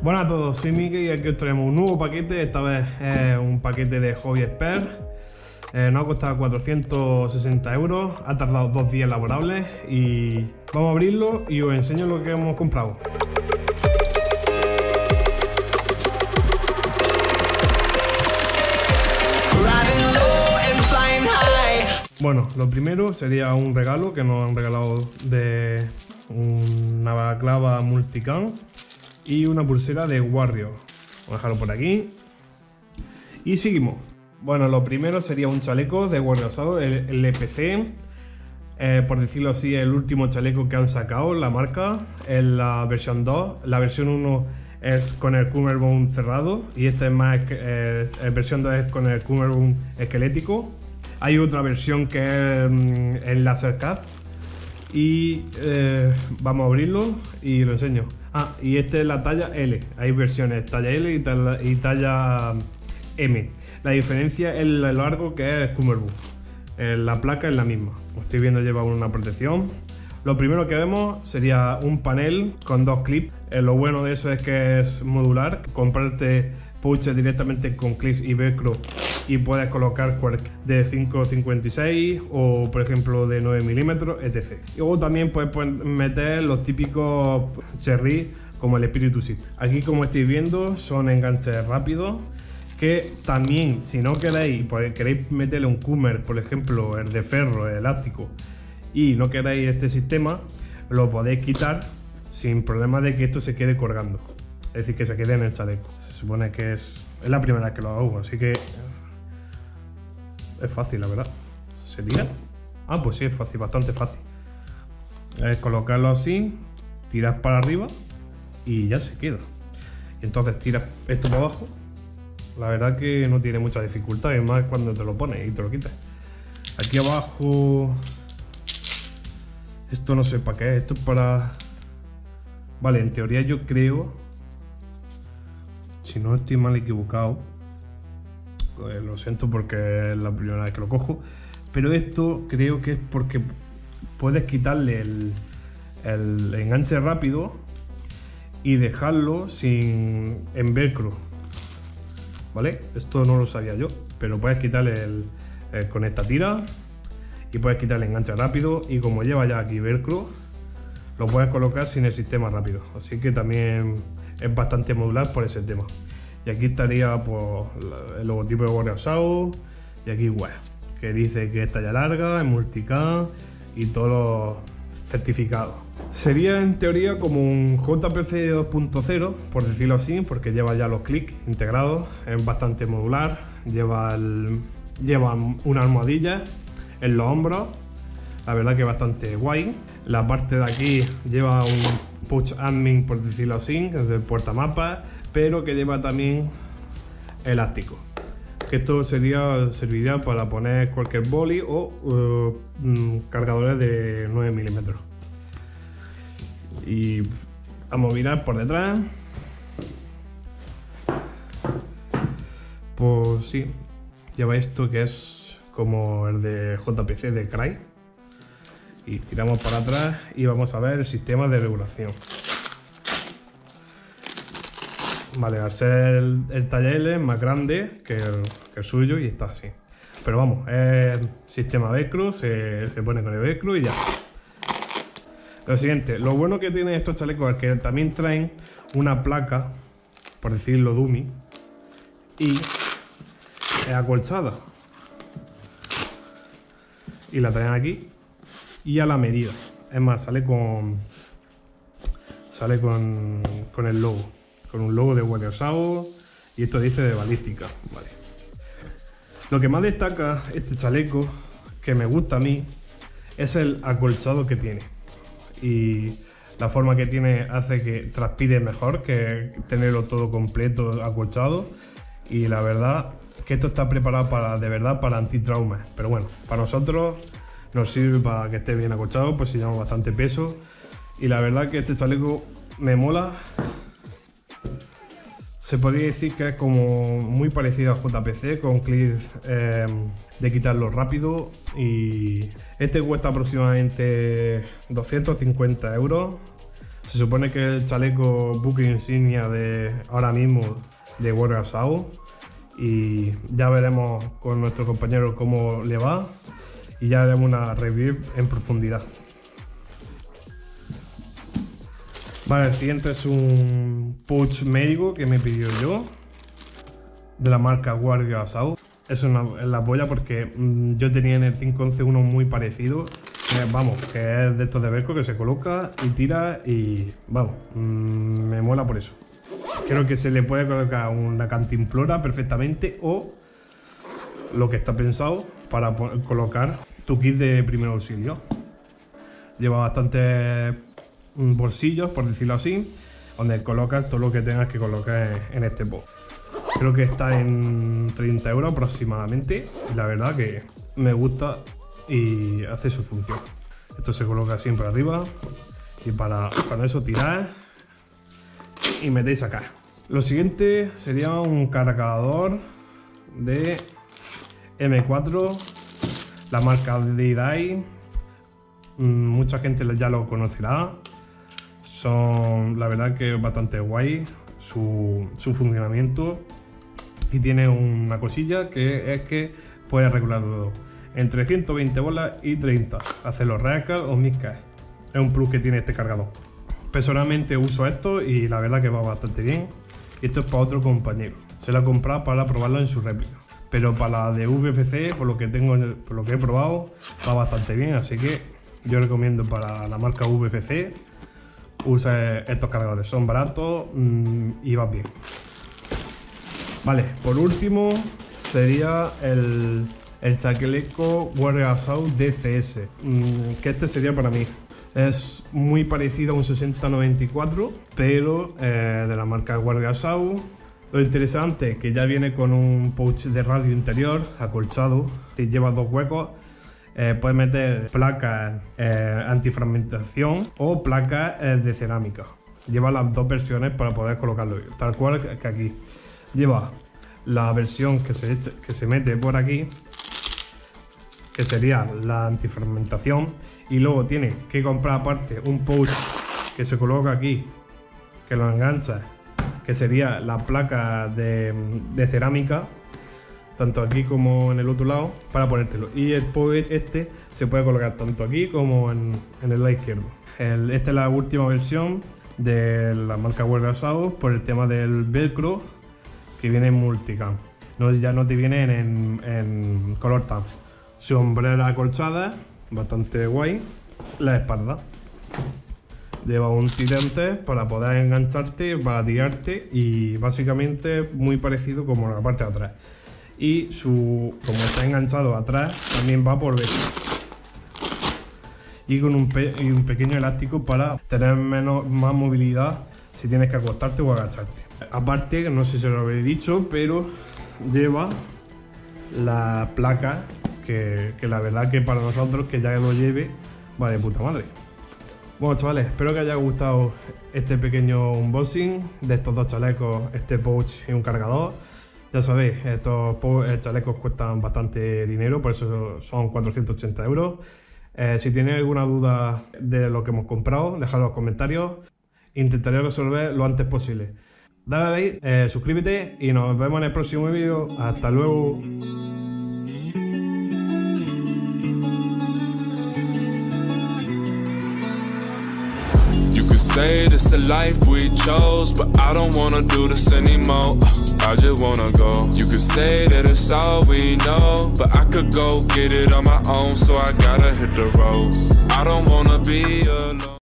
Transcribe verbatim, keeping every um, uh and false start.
Buenas a todos, soy Miki y aquí os traemos un nuevo paquete. Esta vez es un paquete de Hobby Expert. Eh, nos ha costado cuatrocientos sesenta euros, ha tardado dos días laborables y vamos a abrirlo y os enseño lo que hemos comprado. Bueno, lo primero sería un regalo que nos han regalado de una balaclava multicam y una pulsera de Warrior. Vamos a dejarlo por aquí y seguimos. Bueno, lo primero sería un chaleco de Warrior Assault, el L P C, eh, por decirlo así, el último chaleco que han sacado, la marca, es la versión dos. La versión uno es con el cummerbund cerrado y esta es más, eh, la versión dos es con el cummerbund esquelético. Hay otra versión que es mm, el laser cut y eh, vamos a abrirlo y lo enseño. Ah, y esta es la talla L. Hay versiones talla L y talla, y talla M. La diferencia es el largo, que es cummerbund. Eh, la placa es la misma. Como estoy viendo, lleva una protección. Lo primero que vemos sería un panel con dos clips. Eh, lo bueno de eso es que es modular. Comprarte pouches directamente con clips y velcro y puedes colocar de cinco cincuenta y seis o por ejemplo de nueve milímetros, etcétera. Y luego también puedes meter los típicos cherry como el Espíritu Sith. Aquí, como estáis viendo, son enganches rápidos que también, si no queréis, pues queréis meterle un cummer, por ejemplo el de ferro, el elástico, y no queréis este sistema, lo podéis quitar sin problema de que esto se quede colgando, es decir, que se quede en el chaleco. Se supone que es, es la primera vez que lo hago, así que es fácil, la verdad. ¿Se tira? Ah, pues sí, es fácil, bastante fácil. Es colocarlo así, tiras para arriba y ya se queda. Y entonces tiras esto para abajo. La verdad que no tiene mucha dificultad, y más cuando te lo pones y te lo quitas. Aquí abajo, esto no sé para qué es, esto es para... Vale, en teoría yo creo, si no estoy mal equivocado, pues lo siento porque es la primera vez que lo cojo, pero esto creo que es porque puedes quitarle el, el enganche rápido y dejarlo sin en velcro, ¿vale? Esto no lo sabía yo, pero puedes quitarle el, el, con esta tira y puedes quitarle el enganche rápido, y como lleva ya aquí velcro, lo puedes colocar sin el sistema rápido, así que también es bastante modular por ese tema. Y aquí estaría pues, el logotipo de Warrior Assault, y aquí web, que dice que es talla larga, es multicam y todos los certificados. Sería en teoría como un J P C dos punto cero, por decirlo así, porque lleva ya los clics integrados, es bastante modular, lleva, el, lleva una almohadilla en los hombros, la verdad que es bastante guay. La parte de aquí lleva un push admin, por decirlo así, que es del portamapas, pero que lleva también elástico, que esto sería, serviría para poner cualquier boli o uh, cargadores de nueve milímetros. Y vamos a mirar por detrás. Pues sí, lleva esto que es como el de J P C de Cry, y tiramos para atrás y vamos a ver el sistema de regulación. Vale, al ser el, el talla L es más grande que el, que el suyo y está así. Pero vamos, es sistema velcro, se, se pone con el velcro y ya. Lo siguiente, lo bueno que tienen estos chalecos es que también traen una placa, por decirlo dummy, y es acolchada. Y la traen aquí y a la medida. Es más, sale con, sale con, con el logo. Con un logo de Warrior Assault, y esto dice de balística, vale. Lo que más destaca este chaleco, que me gusta a mí, es el acolchado que tiene, y la forma que tiene hace que transpire mejor que tenerlo todo completo acolchado, y la verdad que esto está preparado para, de verdad, para antitraumas, pero bueno, para nosotros nos sirve para que esté bien acolchado, pues si llevamos bastante peso, y la verdad que este chaleco me mola. Se podría decir que es como muy parecido a J P C, con clips eh, de quitarlo rápido, y este cuesta aproximadamente doscientos cincuenta euros, Se supone que el chaleco buque insignia de ahora mismo de Warrior Assault, y ya veremos con nuestro compañero cómo le va y ya haremos una review en profundidad. Vale, el siguiente es un pouch médico que me pidió yo, de la marca Warrior Assault. Es una es la polla porque mmm, yo tenía en el cinco once uno muy parecido, que, vamos, que es de estos de velcro que se coloca y tira y vamos, mmm, me mola por eso. Creo que se le puede colocar una cantimplora perfectamente o lo que está pensado para colocar tu kit de primer auxilio. Lleva bastantes bolsillos, por decirlo así, donde colocas todo lo que tengas que colocar en este box. Creo que está en treinta euros aproximadamente y la verdad que me gusta y hace su función. Esto se coloca siempre arriba y para con eso tirar y metéis acá. Lo siguiente sería un cargador de eme cuatro, la marca Didai. Mucha gente ya lo conocerá. Son, la verdad que es bastante guay su, su funcionamiento, y tiene una cosilla que es que puedes regular todo entre ciento veinte bolas y treinta, hacer los reacas o miscas. Es un plus que tiene este cargador. Personalmente uso esto y la verdad que va bastante bien. Y esto es para otro compañero, se lo he comprado para probarlo en su réplica, pero para la de U F C, por lo que tengo, por lo que he probado, va bastante bien, así que yo recomiendo para la marca U F C usa estos cargadores, son baratos mmm, y va bien. Vale, por último sería el, el chaleco Warrior Assault D C S, mmm, que este sería para mí. Es muy parecido a un sesenta noventa y cuatro, pero eh, de la marca Warrior Assault. Lo interesante es que ya viene con un pouch de radio interior acolchado, que lleva dos huecos. Eh, puedes meter placas eh, antifragmentación o placas eh, de cerámica. Lleva las dos versiones para poder colocarlo, tal cual que aquí. Lleva la versión que se, echa, que se mete por aquí, que sería la antifragmentación, y luego tiene que comprar aparte un pouch que se coloca aquí, que lo engancha, que sería la placa de, de cerámica, tanto aquí como en el otro lado, para ponértelo. Y el pouch este se puede colocar tanto aquí como en, en el lado izquierdo. El, esta es la última versión de la marca Warrior Assault por el tema del velcro, que viene en multicam. No, ya no te viene en, en, en color tan. Su hombrera acolchada, bastante guay. La espalda lleva un tirante para poder engancharte, para tirarte, y básicamente muy parecido como la parte de atrás. Y su, como está enganchado atrás, también va por dentro. Y con un, pe y un pequeño elástico para tener menos, más movilidad si tienes que acostarte o agacharte. Aparte, no sé si lo habéis dicho, pero lleva la placa que, que la verdad que para nosotros que ya lo lleve va de puta madre. Bueno, chavales, espero que os haya gustado este pequeño unboxing de estos dos chalecos, este pouch y un cargador. Ya sabéis, estos chalecos cuestan bastante dinero, por eso son cuatrocientos ochenta euros. Eh, si tenéis alguna duda de lo que hemos comprado, dejadlo en los comentarios. Intentaré resolver lo antes posible. Dale a like, eh, suscríbete y nos vemos en el próximo vídeo. Hasta luego. Say this a life we chose, but I don't wanna do this anymore. I just wanna go. You could say that it's all we know, but I could go get it on my own, so I gotta hit the road. I don't wanna be alone.